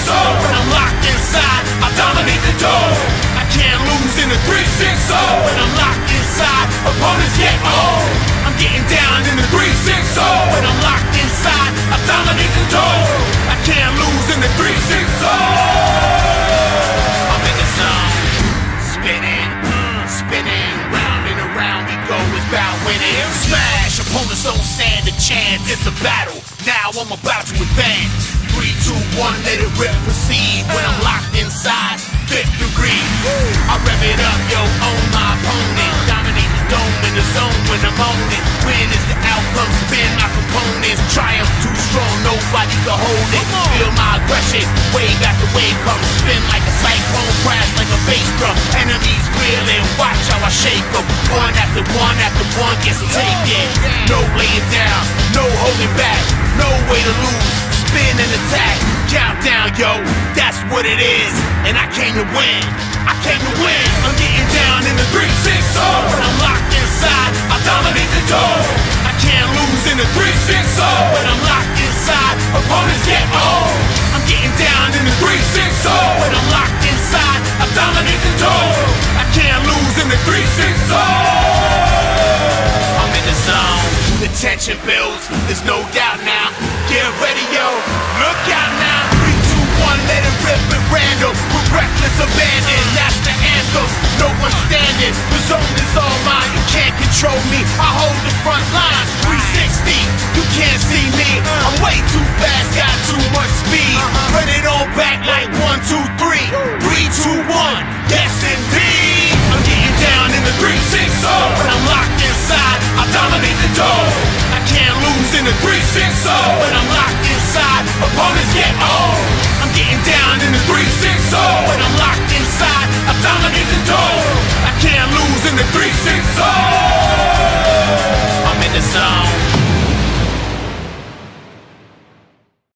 When I'm locked inside, I dominate the door. I can't lose in the 360. When I'm locked inside, opponents get old. I'm getting down in the 360. When I'm locked inside, I dominate the door. I can't lose in the 360. I'm in the zone, spinning, spinning, round and around we go. It's about winning. Smash, opponents don't stand a chance. It's a battle. Now I'm about to advance. 3, 2, 1, let it rip, proceed. When I'm locked inside, 5th degree. I rev it up, yo, own my opponent. Dominate the dome in the zone when I'm on it. Win is the outcome, spin my components. Triumph too strong, nobody can hold it. Feel my aggression, wave after wave comes. Spin like a cyclone, crash like a bass drum. Enemies reeling, watch how I shake them. One after one gets taken. No laying down, no holding back, no way to lose. Spin and attack, countdown, yo, that's what it is. And I came to win, I came to win. I'm getting down in the 360. When I'm locked inside, I dominate the door. I can't lose in the 360. When I'm locked inside, opponents get old. I'm getting down in the 360. When I'm locked inside, I dominate the door. I can't lose in the 360. I'm in the zone, the tension builds, there's no doubt now. Get ready, yo, look out now. 3, 2, 1, let it rip at random. With reckless abandon, that's the anthem. No one standing, the zone is all mine. You can't control me, I hold the front lines. 360, you can't see me. I'm way too fast, got too much speed. Run it all back like 1, 2, 3. 3, 2, 1, yes indeed. I'm getting down in the 360. When I'm locked inside, I dominate the door. I can't lose in the 360. When I'm locked inside, opponents get old. I'm getting down in the 360. When I'm locked inside, I dominate the door.